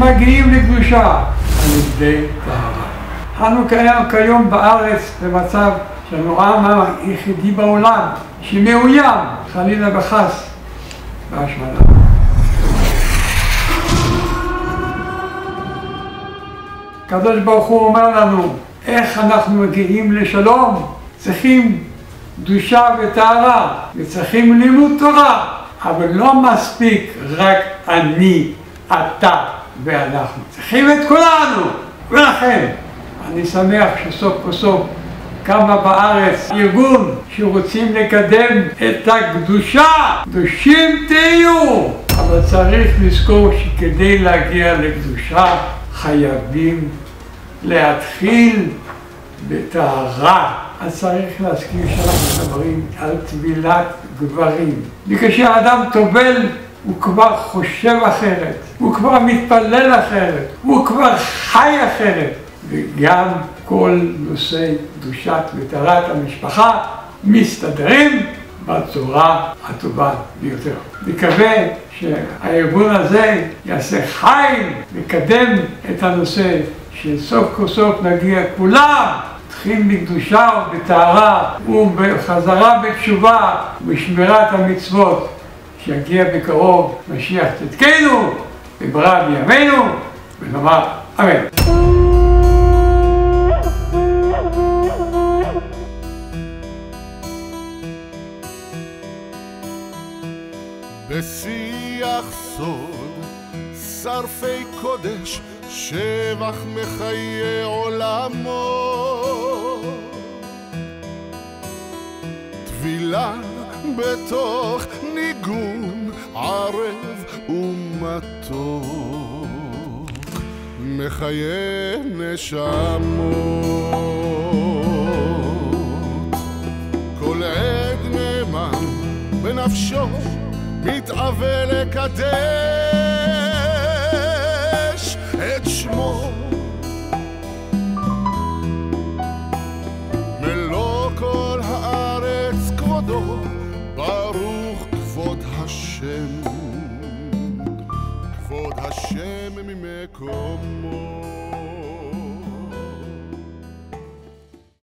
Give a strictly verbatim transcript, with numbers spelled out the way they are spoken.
מגיעים לקדושה על ידי טהרה. אנו קיים כיום בארץ במצב שאנו העם היחידי בעולם שמאוים חלילה וחס בהשמדה. הקדוש ברוך הוא אומר לנו איך אנחנו מגיעים לשלום. צריכים קדושה וטהרה וצריכים לימוד תורה, אבל לא מספיק רק אני, אתה ואנחנו. צריכים את כולנו. ולכן אני שמח שסוף כל סוף קמה בארץ ארגון שרוצים לקדם את הקדושה. קדושים תהיו. אבל צריך לזכור שכדי להגיע לקדושה חייבים להתחיל בטהרה. אז צריך להזכיר שאנחנו מדברים על טבילת גברים. וכאשר האדם טובל הוא כבר חושב אחרת, הוא כבר מתפלל אחרת, הוא כבר חי אחרת. וגם כל נושא קדושת וטהרת המשפחה מסתדרים בצורה הטובה ביותר. נקווה שהארגון הזה יעשה חיל לקדם את הנושא, שסוף כל סוף נגיע כולם תחיל בקדושה ובטהרה ובחזרה בתשובה ובשמירת המצוות, שיגיע בקרוב משיח צדקנו במהרה בימינו, ונאמר אמן. בשיח סוד, שרפי קודש, שבח מחיי עולמו, טבילה בתוך ניגון ערב ומתוק, מחיי נשמות. כל עד נאמן בנפשו מתאווה לקדש את שמו, מלוא כל הארץ כבודו, ברוך כבוד השם, כבוד השם ממקומו.